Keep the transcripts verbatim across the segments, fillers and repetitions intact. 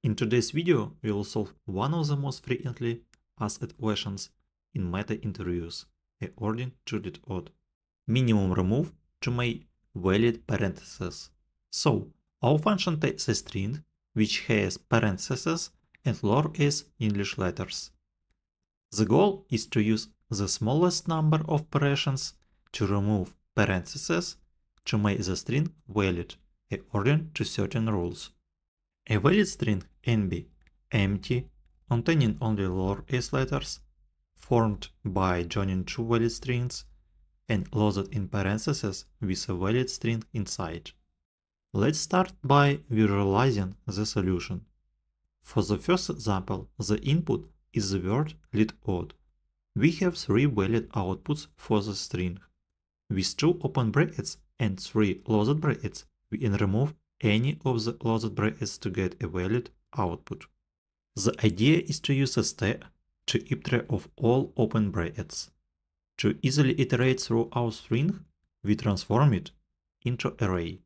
In today's video, we will solve one of the most frequently asked questions in meta interviews, according to it odd. Minimum remove to make valid parentheses. So, our function takes a string which has parentheses and lowercase English letters. The goal is to use the smallest number of operations to remove parentheses to make the string valid according to certain rules. A valid string can be empty, containing only lowercase letters, formed by joining two valid strings, and closed in parentheses with a valid string inside. Let's start by visualizing the solution. For the first example, the input is the word let odd. We have three valid outputs for the string. With two open brackets and three closed brackets, we can remove any of the closed brackets to get a valid output. The idea is to use a stack to keep track of all open brackets. To easily iterate through our string, we transform it into array.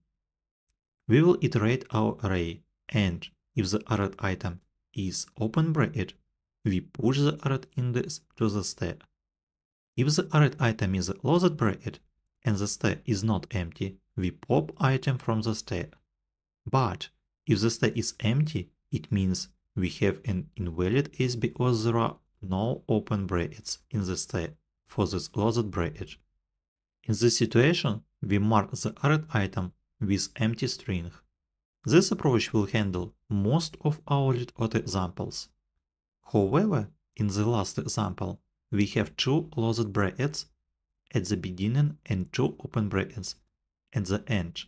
We will iterate our array, and if the arrayed item is open bracket, we push the arrayed index to the stack. If the arrayed item is a closed bracket and the stack is not empty, we pop item from the stack. But if the stack is empty, it means we have an invalid case because there are no open brackets in the stack for this closed bracket. In this situation, we mark the arrayed item with empty string. This approach will handle most of our let odd examples. However, in the last example, we have two closed brackets at the beginning and two open brackets at the end.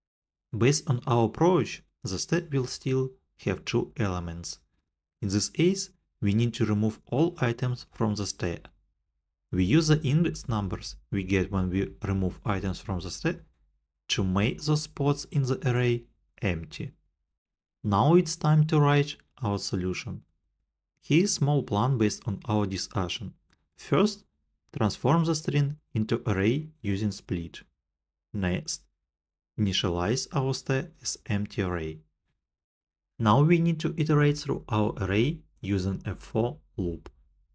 Based on our approach, the stack will still have two elements. In this case, we need to remove all items from the stack. We use the index numbers we get when we remove items from the stack to make those spots in the array empty. Now it's time to write our solution. Here is a small plan based on our discussion. First, transform the string into array using split. Next, initialize our stack as empty array. Now we need to iterate through our array using a for loop.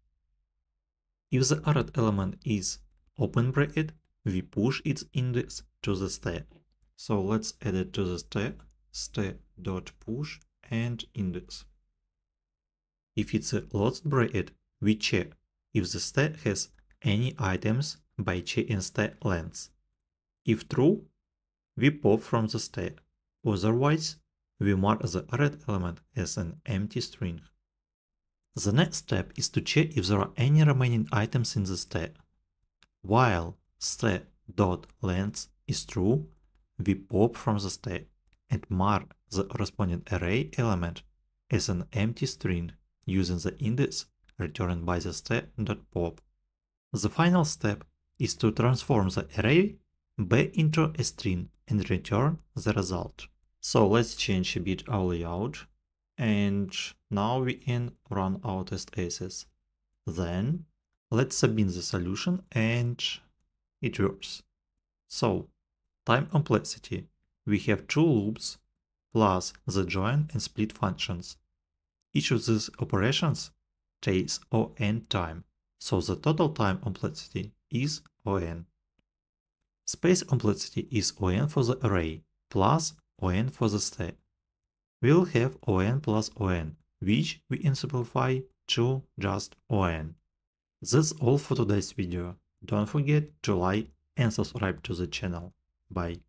If the arrayed element is open bracket, we push its index to the stack. So let's add it to the stack, stack.push and index. If it's a closed bracket, we check if the stack has any items by checking stack length. If true, we pop from the stack. Otherwise, we mark the arrayed element as an empty string. The next step is to check if there are any remaining items in the stack. While stack.length is true, we pop from the stack and mark the corresponding array element as an empty string using the index returned by the stack.pop. The final step is to transform the array back into a string and return the result. So let's change a bit our layout, and now we can run our test cases. Then let's submit the solution and it works. So time complexity, we have two loops plus the join and split functions. Each of these operations takes O N time, so the total time complexity is O N. Space complexity is O N for the array plus O N for the stack. We'll have O N plus O N, which we can simplify to just O N. That's all for today's video. Don't forget to like and subscribe to the channel. Bye.